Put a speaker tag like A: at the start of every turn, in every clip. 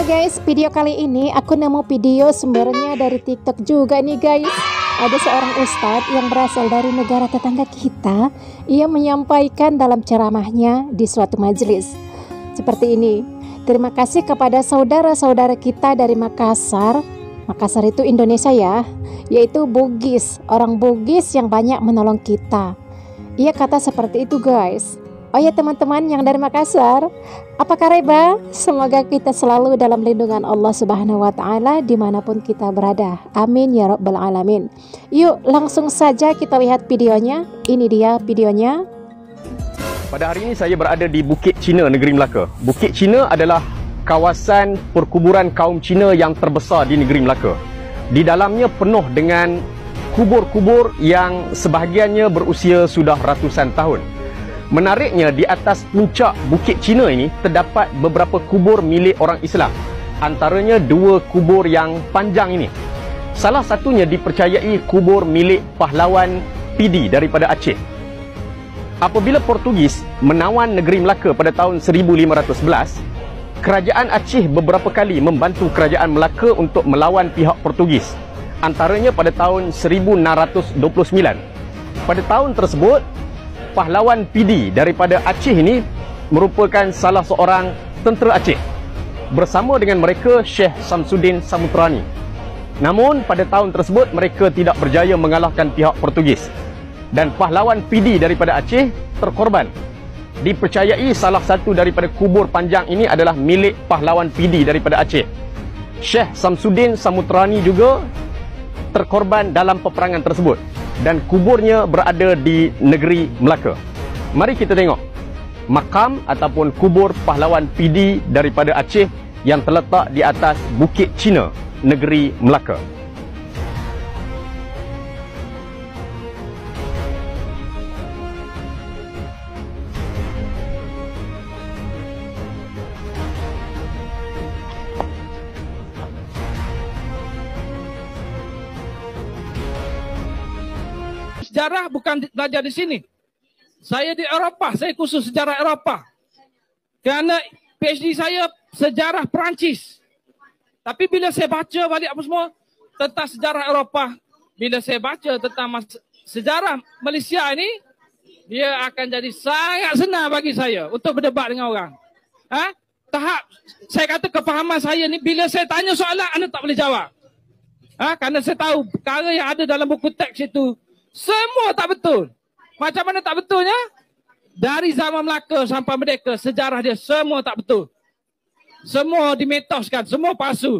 A: guys, video kali ini aku nemu video sumbernya dari TikTok juga nih guys. Ada seorang ustadz yang berasal dari negara tetangga kita. Ia menyampaikan dalam ceramahnya di suatu majelis seperti ini. Terima kasih kepada saudara-saudara kita dari Makassar. Makassar itu Indonesia ya, yaitu Bugis, orang Bugis yang banyak menolong kita. Ia kata seperti itu guys. Oh ya teman-teman yang dari Makassar, apa kabar? Semoga kita selalu dalam lindungan Allah Subhanahu wa Ta'ala dimanapun kita berada. Amin ya Rabbal Alamin. Yuk langsung saja kita lihat videonya. Ini dia videonya.
B: Pada hari ini saya berada di Bukit Cina, Negeri Melaka. Bukit Cina adalah kawasan perkuburan kaum Cina yang terbesar di Negeri Melaka. Di dalamnya penuh dengan kubur-kubur yang sebahagiannya berusia sudah ratusan tahun. Menariknya, di atas puncak Bukit Cina ini terdapat beberapa kubur milik orang Islam. Antaranya dua kubur yang panjang ini. Salah satunya dipercayai kubur milik pahlawan Pidi daripada Aceh. Apabila Portugis menawan negeri Melaka pada tahun 1511, kerajaan Aceh beberapa kali membantu kerajaan Melaka untuk melawan pihak Portugis. Antaranya pada tahun 1629. Pada tahun tersebut, pahlawan Pidi daripada Aceh ini merupakan salah seorang tentera Aceh. Bersama dengan mereka Syekh Samsudin Samutrani. Namun pada tahun tersebut mereka tidak berjaya mengalahkan pihak Portugis. Dan pahlawan Pidi daripada Aceh terkorban. Dipercayai salah satu daripada kubur panjang ini adalah milik pahlawan Pidi daripada Aceh. Syekh Samsudin Samutrani juga terkorban dalam peperangan tersebut. Dan kuburnya berada di negeri Melaka. Mari kita tengok makam ataupun kubur pahlawan Pidi daripada Aceh yang terletak di atas Bukit Cina, negeri Melaka.
C: Sejarah bukan belajar di sini. Saya di Eropah, saya khusus sejarah Eropah. Kerana PhD saya sejarah Perancis. Tapi bila saya baca balik apa semua tentang sejarah Eropah, bila saya baca tentang sejarah Malaysia ini, dia akan jadi sangat senang bagi saya untuk berdebat dengan orang. Tahap saya kata kefahaman saya ni, bila saya tanya soalan, anda tak boleh jawab. Kerana saya tahu perkara yang ada dalam buku teks itu semua tak betul. Macam mana tak betulnya? Dari zaman Melaka sampai Merdeka, sejarah dia semua tak betul. Semua dimetoskan, semua palsu.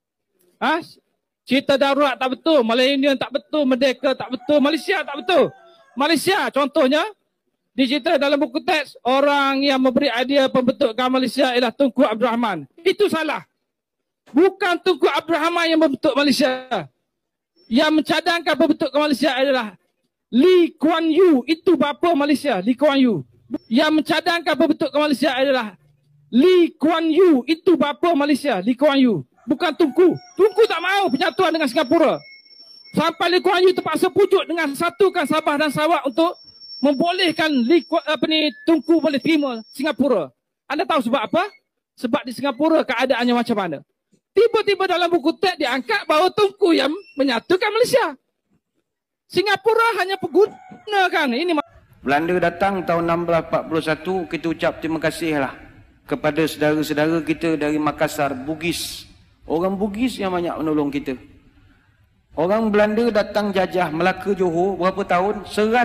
C: Cerita darurat tak betul, Millennium tak betul, Merdeka tak betul, Malaysia tak betul. Malaysia contohnya, dicerita dalam buku teks, orang yang memberi idea pembentukan Malaysia ialah Tunku Abdul Rahman. Itu salah. Bukan Tunku Abdul Rahman yang membentuk Malaysia. Yang mencadangkan pembentukan Malaysia adalah Lee Kuan Yew, itu bapa Malaysia, Lee Kuan Yew. Yang mencadangkan pembentukan Malaysia adalah Lee Kuan Yew, itu bapa Malaysia, Lee Kuan Yew. Bukan Tunku. Tunku tak mahu penyatuan dengan Singapura. Sampai Lee Kuan Yew terpaksa pujuk dengan satukan Sabah dan Sarawak untuk membolehkan Tunku boleh terima Singapura. Anda tahu sebab apa? Sebab di Singapura keadaannya macam mana. Tiba-tiba dalam buku teks diangkat bahawa Tunku yang menyatukan Malaysia. Singapura hanya pergunakan ini.
D: Belanda datang tahun 1641, kita ucap terima kasihlah kepada saudara-saudara kita dari Makassar, Bugis. Orang Bugis yang banyak menolong kita. Orang Belanda datang jajah Melaka, Johor berapa tahun?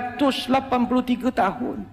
D: 183 tahun.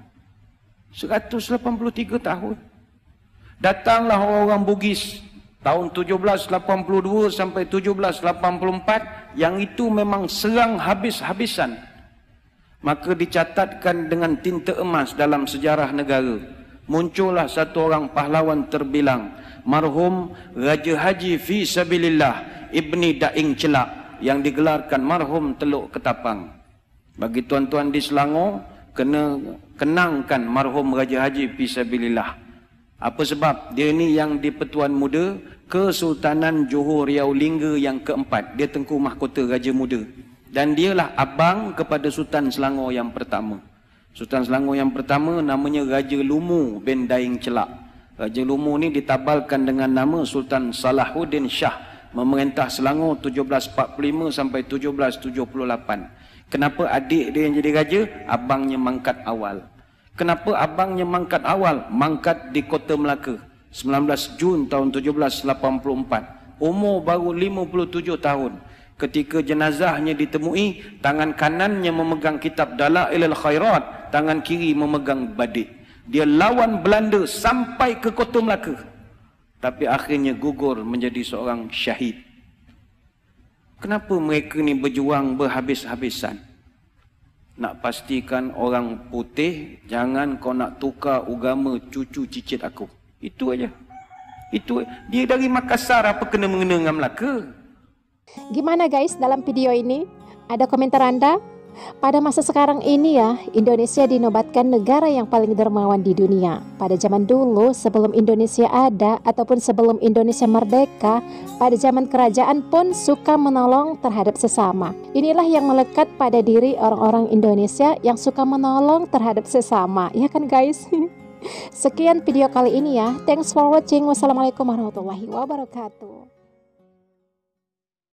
D: 183 tahun. Datanglah orang-orang Bugis tahun 1782 sampai 1784, yang itu memang serang habis-habisan. Maka dicatatkan dengan tinta emas dalam sejarah negara. Muncullah satu orang pahlawan terbilang, marhum Raja Haji Fi Sabilillah Ibni Daing Celak, yang digelarkan marhum Teluk Ketapang. Bagi tuan-tuan di Selangor, kena kenangkan marhum Raja Haji Fi Sabilillah. Apa sebab? Dia ni yang di Pertuan Muda Kesultanan Johor Riau Lingga yang keempat. Dia Tengku Mahkota Raja Muda. Dan dialah abang kepada Sultan Selangor yang pertama. Sultan Selangor yang pertama namanya Raja Lumu bin Daing Celak. Raja Lumu ni ditabalkan dengan nama Sultan Salahuddin Shah, memerintah Selangor 1745 sampai 1778. Kenapa adik dia yang jadi raja? Abangnya mangkat awal. Kenapa abangnya mangkat awal? Mangkat di Kota Melaka 19 Jun tahun 1784. Umur baru 57 tahun. Ketika jenazahnya ditemui, tangan kanannya memegang kitab Dalailul Khairat, tangan kiri memegang badik. Dia lawan Belanda sampai ke Kota Melaka. Tapi akhirnya gugur menjadi seorang syahid. Kenapa mereka ni berjuang berhabis-habisan? Nak pastikan orang putih, jangan kau nak tukar agama cucu cicit aku. Itu aja. Itu dia dari Makassar, apa kena mengena dengan Melaka?
A: Gimana guys dalam video ini? Ada komentar Anda? Pada masa sekarang ini ya, Indonesia dinobatkan negara yang paling dermawan di dunia. Pada zaman dulu, sebelum Indonesia ada ataupun sebelum Indonesia merdeka, pada zaman kerajaan pun suka menolong terhadap sesama. Inilah yang melekat pada diri orang-orang Indonesia yang suka menolong terhadap sesama, ya kan guys? Sekian video kali ini ya. Thanks for watching. Wassalamualaikum warahmatullahi wabarakatuh.